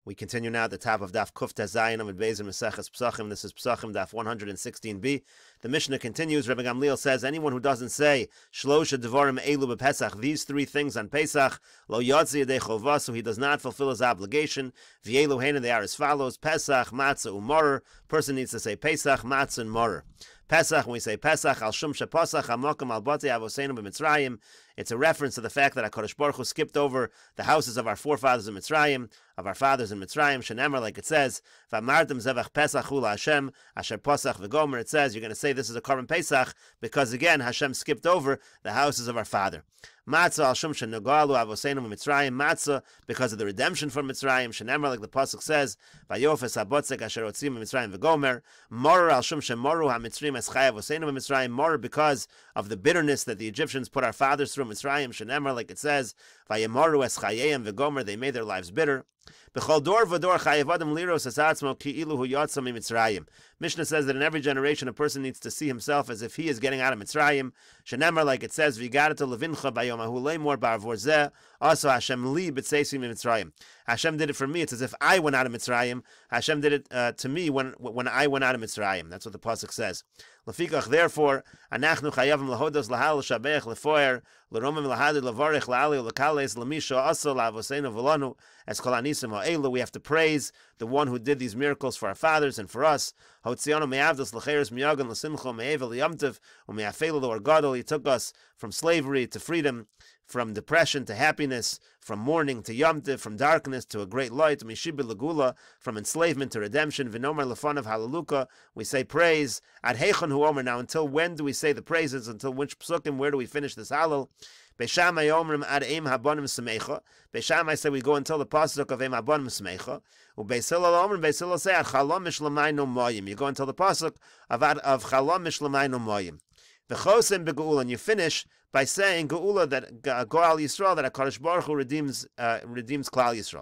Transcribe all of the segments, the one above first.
We continue now at the top of Daf Kuf Zayin Amud Beis in Meseches Pesachim. This is Pesachim Daf 116b. The Mishnah continues. Rabbi Gamliel says, anyone who doesn't say Shlosha Devarim Elu BePesach, these three things on Pesach, Lo Yotzi Yadei Chovah, so he does not fulfill his obligation. V'Elu Hena, they are as follows: Pesach, Matzah, Umorer. Person needs to say Pesach, Matzah, and Morer. Pesach, when we say Pesach, Al Shum Shepasach, Hamokim Al Batei Avoseinu BeMitzrayim, it's a reference to the fact that HaKadosh Baruch Hu skipped over the houses of our forefathers in Mitzrayim, of our fathers in Mitzrayim. Shenemar, like it says, V'amartem Zevach Pesach Hu LaHashem, Asher Pasach V'gomer. It says you're going to say this is a Korban Pesach because again Hashem skipped over the houses of our father. Matzah Al Shum Shenogalu Avoseinu BeMitzrayim, Matzah because of the redemption from Mitzrayim. Shenemar, like the pasuk says, Vayofes Habotzek Asher Otzim BeMitzrayim V'gomer. Morer Al Shum Shemoru HaMitzrim Eschai Avoseinu BeMitzrayim. Morer because of the bitterness that the Egyptians put our fathers through Mitzrayim. Shenemar, like it says, Vayemoru Eschayim V'gomer, they made their lives bitter. B'chol dor v'dor chayev adam liros es atzmo ki'ilu hu yotza miMitzrayim. Mishnah says that in every generation a person needs to see himself as if he is getting out of Mitzrayim. Shenemar, like it says, v'yigaretu levincha bayom ahu leimor ba'arvor zeh, also Hashem li b'tzeisi miMitzrayim. Hashem did it for me. It's as if I went out of Mitzrayim. Hashem did it to me when I went out of Mitzrayim. That's what the pasuk says. Lefikach, therefore, anachnu chayavim lahodos lahal shabeach lefoer l'romim lahadid lavarich la'ali l'kales l'misha aso la'avoseinu v'lanu es kol anisim ha'elu. We have to praise the one who did these miracles for our fathers and for us. Hotzianu me'avdos l'cheres miyagan l'simcho me'evel l'yamtiv u'me'afelu l'orgadol. He took us from slavery to freedom, from depression to happiness, from mourning to yomtiv, from darkness to a great light, mishibir legula, from enslavement to redemption. V'nomer lefanav halaluka, we say praise. Ad heichon hu omer. Now, until when do we say the praises? Until which psukim? Where do we finish this halal? Beishamai omrim ad eim habonim semecha. Beishamai say we go until the pasuk of eim habonim semecha. Ubeis Hillel omrim, Beis Hillel say ad chalom mishlamaynu moyim. You go until the pasuk of chalom mishlamaynu moyim. V'chosim begeula, and you finish by saying geula, that Goal Yisrael, that HaKadosh Baruch Hu redeems Klal Yisrael.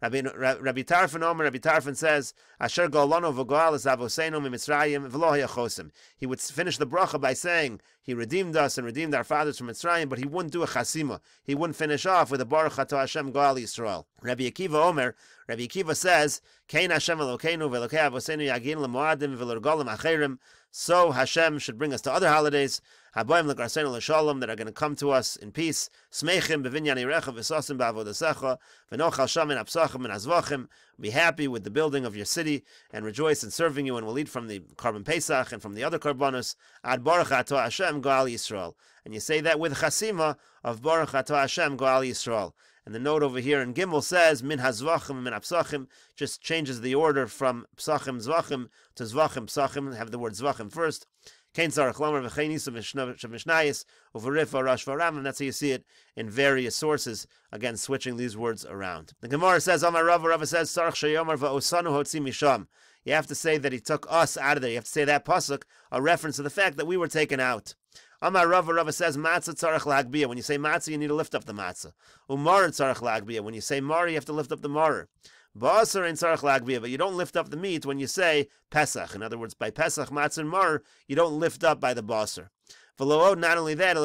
Rabbi Tarfon Omer, Rabbi Tarfon says, Asher Golano v'Goal is Avoseinu miMitzrayim v'lo hayachosim. He would finish the bracha by saying he redeemed us and redeemed our fathers from Mitzrayim, but he wouldn't do a chasima. He wouldn't finish off with a Baruch Atah Hashem Goal Yisrael. Rabbi Akiva Omer, Rabbi Akiva says, Kein Hashem Elokeinu v'Elokei Avoseinu yagin l'moadim v'l'regalim acherim. So Hashem should bring us to other holidays, Habayim l'garseinu l'shalom, that are going to come to us in peace. Smeichim b'vinyan irecha v'sosim b'avodasecha v'nochal sham in apsachim and azvachim. Be happy with the building of your city and rejoice in serving you, and we'll eat from the Korban Pesach and from the other Korbanos. Ad Baruch Atah Hashem Goal Yisrael. And you say that with chasima of Baruch Atah Hashem Goal Yisrael. And the note over here in Gimel says, Min hazvachim, min apsachim, just changes the order from psachim zvachim to zvachim psachim, have the word zvachim first. Kein tzarech lomer v'chein isa v'mishnayis u'v'rif v'rash v'ram, and that's how you see it in various sources, again switching these words around. The Gemara says, Amar Rava says, tzarech sheyomar v'osanu hotzi misham. You have to say that he took us out of there. You have to say that pasuk, a reference to the fact that we were taken out. Amar Rava says, matzah tzarech lagbiyah. When you say matzah, you need to lift up the matzah. Umar tzarech lagbiyah. When you say mar, you have to lift up the mar. Ba'asar in tzarech lagbiyah, but you don't lift up the meat when you say Pesach. In other words, by Pesach, matzah, and mar, you don't lift up by the ba'asar. V'lo, not only that,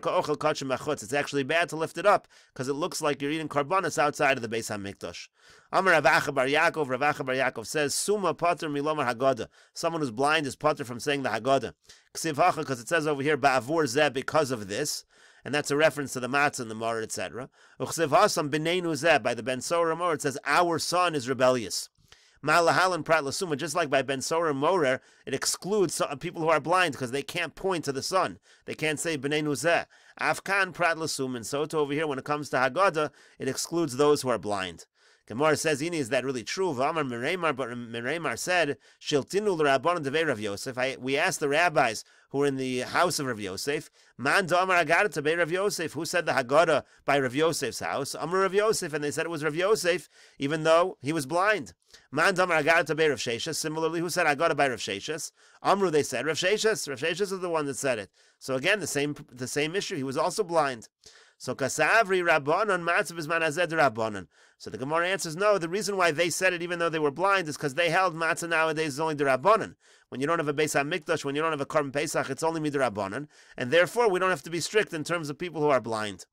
it's actually bad to lift it up because it looks like you're eating karbanos outside of the Beis HaMikdash. Amar Rav Acha bar Yaakov says, Suma pater milomar Haggadah. Someone who's blind is pater from saying the Haggadah. Ksiv hacha, because it says over here, ba'avur zeh, because of this. And that's a reference to the matzah and the mar, etc. Uchsiv hasam b'neinu zeh, by the Ben Sorah Morer, it says, our son is rebellious. Ma'alahalan prat lasuma, just like by Ben Sorah Morer, it excludes people who are blind because they can't point to the sun. They can't say b'neinu zeh. Afkan prat lasum, and so to over here, when it comes to Haggadah, it excludes those who are blind. Gemara says, is that really true? V'amar Mereimar, but Mereimar said, Shiltinu l'Rabbanan devei Rav Yosef. We asked the rabbis who were in the house of Rav Yosef, Man da'amar Haggadah devei Rav Yosef. Who said the Haggadah by Rav Yosef's house? Amar Rav Yosef, and they said it was Rav Yosef, even though he was blind. Man da'amar Haggadah devei Rav Sheshes. Similarly, who said Haggadah by Rav Sheshes? Amru, they said Rav Sheshes. Rav Sheshes is the one that said it. So again, the same issue. He was also blind. So kasavri rabbanon matzav bizman hazeh rabbanon. So the Gemara answers, no, the reason why they said it even though they were blind is because they held matzah nowadays is only derabbanon. When you don't have a Beis HaMikdash, when you don't have a Korban Pesach, it's only midrabbanon, and therefore we don't have to be strict in terms of people who are blind.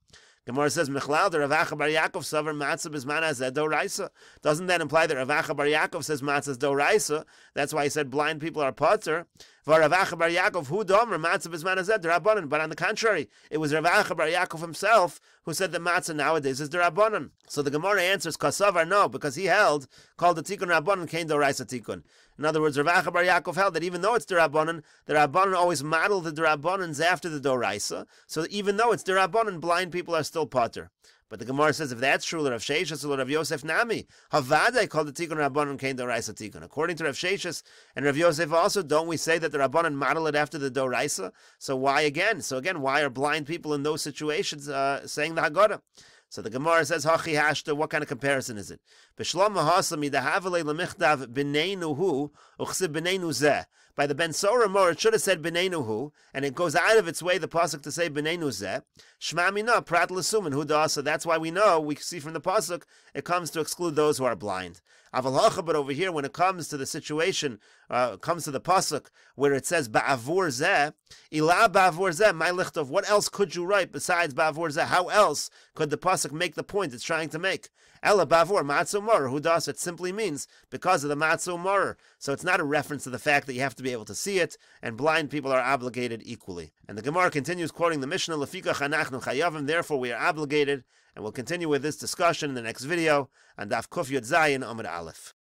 Gemara says, Mechlal, the Rav Acha Bar Yaakov savar matzah bisman hazeh doraisa. Doesn't that imply that Rav Acha Bar Yaakov says matzah is doraisa? That's why he said blind people are potter. For Rav Acha Bar Yaakov, hu domer matzah bisman hazeh derabanan. But on the contrary, it was Rav Acha Bar Yaakov himself who said that matzah nowadays is derabanan. So the Gemara answers, kasavar no, because he held, called the tikkun rabbanan, kain doraisa tikkun. In other words, Rav Acha Bar Yaakov held that even though it's derabanan, the rabbanan always model the derabanans after the doraisa. So even though it's derabanan, blind people are still potter. But the Gemara says, if that's true, Rav Sheshis or Rav Yosef Nami, Havadai called the tikkun rabbanan kain doraisa tikkun. According to Rav Sheshis and Rav Yosef also, don't we say that the rabbanan model it after the doraisa? So why again? So again, why are blind people in those situations saying the Haggadah? So the Gemara says, Hachi hashta, what kind of comparison is it? B'shlom mahasami dahavale lemichtav b'neinuhu uchsib b'neinu zeh. By the Ben Sora more, it should have said b'neinuhu, and it goes out of its way, the pasuk, to say b'neinu zeh. Shma mina prat l'sumin hu da'asa. That's why we know, we see from the pasuk, it comes to exclude those who are blind. Aval hacha, but over here, when it comes to the situation, comes to the pasuk where it says ba'avur zeh, ila ba'avur zeh, my lichtov. What else could you write besides ba'avur zeh? How else could the pasuk make the point it's trying to make? Ela ba'avur matzu morer, who does it simply means because of the matzu morer. So it's not a reference to the fact that you have to be able to see it, and blind people are obligated equally. And the Gemara continues quoting the Mishnah, Lefikach anachnu chayavim, therefore we are obligated, and we'll continue with this discussion in the next video on Daf Kuf Yud Zayin Amud Aleph.